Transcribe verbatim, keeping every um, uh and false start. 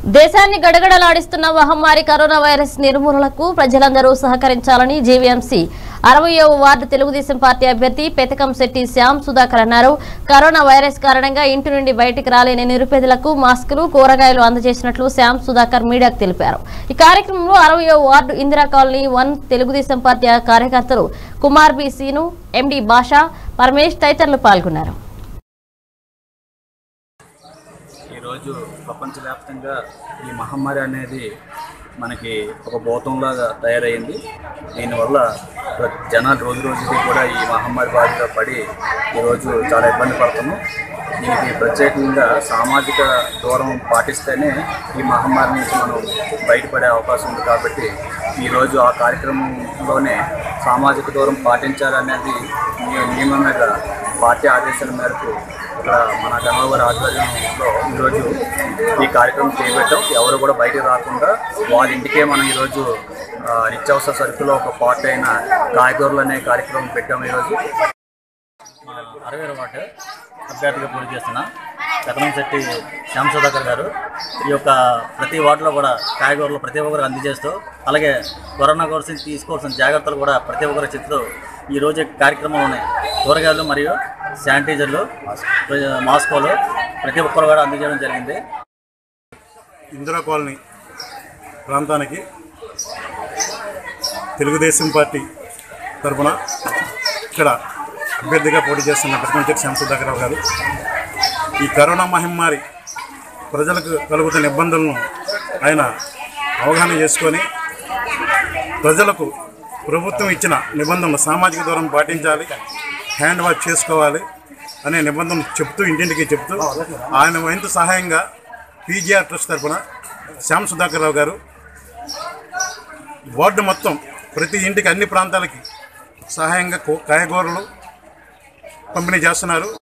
దేశాన్ని గడగడలాడిస్తున్న మహమ్మారి corona virus నిర్మూలనకు ప్రజలందరూ సహకరించాలని జీవీఎంసీ అరవైవ వార్డు తెలుగుదేశం పార్టీ అభ్యర్థి పెతకంశెట్టి శ్యామ్ సుధాకర్ అన్నారు. కరోనా వైరస్ కారణంగా ఇంటి నుండి బయటికి రాలేని నిరుపేదలకు మాస్కులు, కూరగాయలు అందజేసినట్లు శ్యామ్ సుధాకర్ మీడియాకు తెలిపారు. ఈ కార్యక్రమంలో అరవైవ ward Indira colony one Telugu Desam party కార్యకర్తలు కుమార్ బి సీను, ఎండి భాషా, పరమేష్ తదితరులు పాల్గొన్నారు. ఈరోజు ప్రపంచవ్యాప్తంగా ఈ మహమ్మారి అనేది మనకి ఒక భూతంలాగా తయారైంది. దీనివల్ల జనాలు రోజు రోజుకి కూడా ఈ మహమ్మారి బారిలో పడి ఈరోజు చాలా ఇబ్బంది పడుతున్నాం. దీనికి ప్రత్యేకంగా సామాజిక దూరం పాటిస్తేనే ఈ మహమ్మారి నుంచి మనం బయటపడే అవకాశం ఉంది. కాబట్టి ఈరోజు ఆ కార్యక్రమంలోనే సామాజిక దూరం పాటించాలనేది నియమం మీద పార్టీ ఆదేశాల మేరకు ఇక్కడ మన గణవగారి ఆధ్వర్యంలో ఈరోజు ఈ కార్యక్రమం చేపట్టాం. ఎవరు కూడా బయటకు రాకుండా వాళ్ళ ఇంటికే మనం ఈరోజు నిత్యావసర సరుకులో ఒక పార్ట్ అయిన కాయగూరలు అనే కార్యక్రమం పెట్టాము. ఈరోజు మన అరవై వార్డు అభ్యర్థిగా పోటీ చేస్తున్న పెతకంశెట్టి శ్యామ్ సుధాకర్ గారు ఈ యొక్క ప్రతి వార్డులో కూడా కాయగూరలు ప్రతి ఒక్కరికి అందజేస్తూ, అలాగే కరోనా కోసం తీసుకోవాల్సిన జాగ్రత్తలు కూడా ప్రతి ఒక్కరు చెప్తూ ఈరోజు కార్యక్రమంలోనే కూరగాయలు మరియు శానిటైజర్లు, మాస్కులు ప్రతి ఒక్కరు కూడా అందజేయడం జరిగింది. ఇందిరా కాలనీ ప్రాంతానికి తెలుగుదేశం పార్టీ తరఫున ఇక్కడ అభ్యర్థిగా పోటీ చేస్తున్న పెతకంశెట్టి శ్యామ్ సుధాకర్ రావు గారు ఈ కరోనా మహమ్మారి ప్రజలకు కలుగుతున్న ఇబ్బందులను ఆయన అవగాహన చేసుకొని ప్రజలకు ప్రభుత్వం ఇచ్చిన నిబంధనలు సామాజిక దూరం పాటించాలి, హ్యాండ్ వాష్ చేసుకోవాలి అనే నిబంధనలు చెప్తూ ఇంటింటికి చెప్తూ ఆయన వంతు సహాయంగా పీజీఆర్ ట్రస్ట్ తరఫున శ్యామ్ సుధాకర్ రావు గారు వార్డు మొత్తం ప్రతి ఇంటికి అన్ని ప్రాంతాలకి సహాయంగా కాయగూరలు పంపిణీ చేస్తున్నారు.